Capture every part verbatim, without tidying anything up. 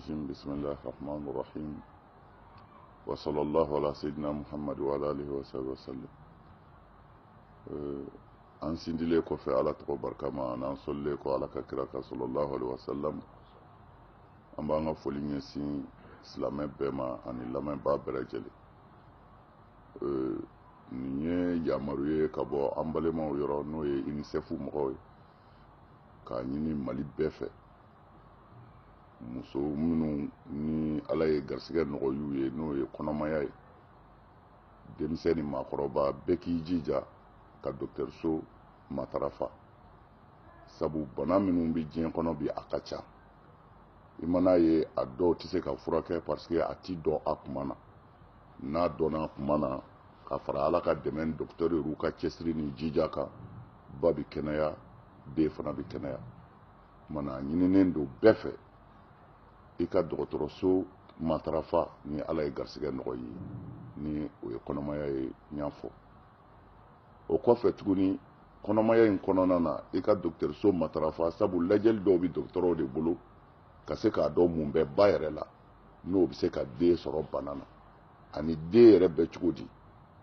الرجيم بسم الله الرحمن الرحيم وصلى الله على سيدنا محمد وعلى آله وصحبه وسلم. an sindile kɔfɛ ala tɔgɔ barikama n'an sɔlile kɔ ala ka kira kan sallallahu alaihi wasallam. An b'an ka foli ɲɛsin silamɛ bɛɛ ma ani lamɛnbaa bɛɛ lajɛlen. Nin ye yamaru ye ka bɔ an balimaw yɔrɔ n'o ye UNICEF mɔgɔw ye k'a ɲini Mali bɛɛ fɛ muso minnu ni ala ye garisɛgɛ nɔgɔ y'u ye n'o ye kɔnɔmaya ye, denmisɛn ni maakɔrɔba bɛɛ k'i jija ka dɔgɔtɔrɔso matarafa, sabu bana minnu bɛ diɲɛ kɔnɔ bi a ka ca. I mana ye a dɔw tɛ se ka furakɛ parce que a ti dɔn a kuma na, n'a dɔnna a kuma na ka fara ala ka dɛmɛ dɔgɔtɔrɔ yɛrɛ ka cɛsiri ni jija kan, ba bɛ kɛnɛya, den fana bɛ kɛnɛya. Mana ɲininen don bɛɛ fɛ i ka dɔgɔtɔrɔso matarafa ni ala ye garisɛgɛ nɔgɔ ye, ni o ye kɔnɔmaya ye n y'a fɔ. O kɔfɛ tuguni kɔnɔmaya in kɔnɔna na i ka dɔgɔtɔrɔso matarafa, sabu lajɛli dɔw bɛ dɔgɔtɔrɔw de bolo ka se k'a dɔn mun bɛ ba yɛrɛ la n'o bɛ se ka den sɔrɔ bana na, ani den yɛrɛ bɛ cogo di,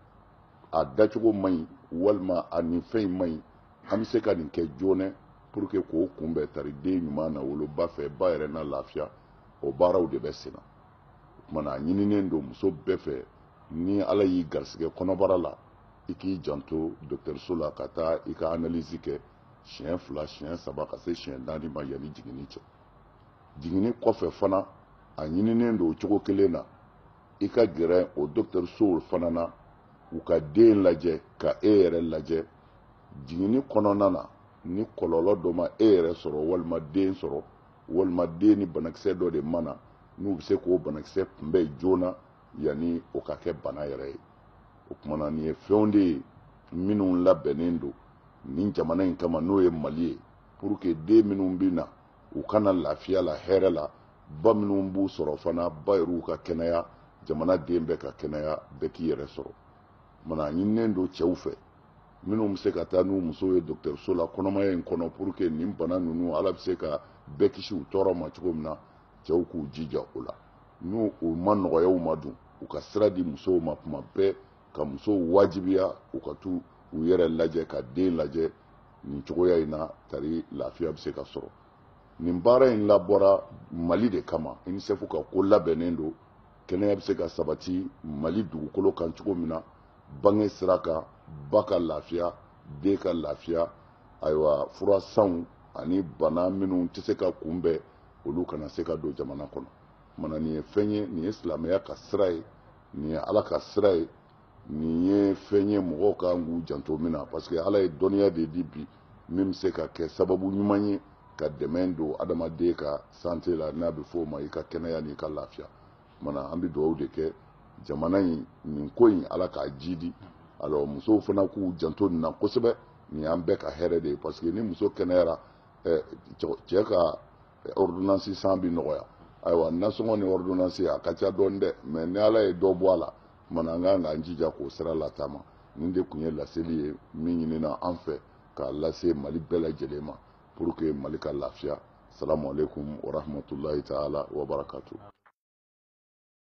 a dacogo man ɲi walima a nin fɛn in man ɲi, an bɛ se ka nin kɛ joona pour que k'o kunbɛn tari den ɲuman na wolo ba fɛ, ba yɛrɛ na lafiya. O baaraw de bɛ senna. O kumana a ɲininen don muso bɛɛ fɛ ni ala y'i garisɛgɛ kɔnɔbara la i k'i janto dɔgɔtɔrɔso la ka taa i ka analyse kɛ siɲɛ fila siɲɛ saba ka se siɲɛ naani ma yanni jiginni cɛ. Jiginni kɔfɛ fana a ɲininen don o cogo kelen na i ka gɛrɛ o dɔgɔtɔrɔsow fana na u ka den lajɛ ka e yɛrɛ lajɛ. Jiginni kɔnɔna na ni kɔlɔlɔ dɔ ma e yɛrɛ sɔrɔ walima den sɔrɔ walima den ni banakisɛ dɔ de mana n'u bɛ se k'o banakisɛ kunbɛn joona yanni o ka kɛ bana yɛrɛ ye. O kumana nin ye fɛnw de ye minnu labɛnnen don nin jamana in kama n'o ye Mali ye, pour que den minnu bɛ na u kana lafiya la hɛrɛ la, ba minnu b'u sɔrɔ fana ba yɛrɛw ka kɛnɛya, jamana den bɛɛ ka kɛnɛya, bɛɛ k'i yɛrɛ sɔrɔ. Mana ɲininen don cɛw fɛ minnu bɛ se ka taa n'u musow ye dɔgɔtɔrɔso la kɔnɔmaya in kɔnɔ pour que nin bana ninnu ala bɛ se ka bɛɛ kisi u tɔɔrɔ ma cogo min na, cɛw k'u jija o la. N'u u ma nɔgɔyaw ma dun u ka sira di musow ma tuma bɛɛ, ka musow wajibiya u ka t'u u yɛrɛ lajɛ ka den lajɛ. Nin cogoya in na tari lafiya bɛ se ka sɔrɔ. Nin baara in labɔra Mali de kama, UNICEF ka ko labɛnnen don kɛnɛya bɛ se ka sabati Mali dugukolo kan cogo min na, bange sira kan, ba ka lafiya, den ka lafiya, ayiwa furasanw ani bana minnu tɛ se ka kunbɛn olu kana se ka don jamana kɔnɔ. Mana nin ye fɛn ye, nin ye silamɛya ka sira ye, nin ye ala ka sira ye, nin ye fɛn ye mɔgɔw kan k'u janto min na, parce que ala ye dɔnniya de di bi min bɛ se ka kɛ sababu ɲuman ye ka dɛmɛ don adamaden ka santé la, n'a bɛ fɔ o ma i ka kɛnɛya n'i ka lafiya. Mana an bɛ dugawu de kɛ jamana in nin ko in ala k'a jidi. Alors musow fana k'u janto nin na kosɛbɛ, nin y'an bɛɛ ka hɛrɛ de ye, parce que ni muso kɛnɛyara cɛ ka ordonnance san bɛ nɔgɔya. Ayiwa nasɔngɔ ni ordonnance a ka ca dɔɔni dɛ, mais ni ala ye dɔ bɔ a la, mana an kan k'an jija k'o sira lataama. Nin de tun ye laseli ye min ɲinina an fɛ k'a lase Mali bɛɛ lajɛlen ma pour que Mali ka lafiya. Salamu alaikum wa rahmatulahi ta'ala wa barakatuh.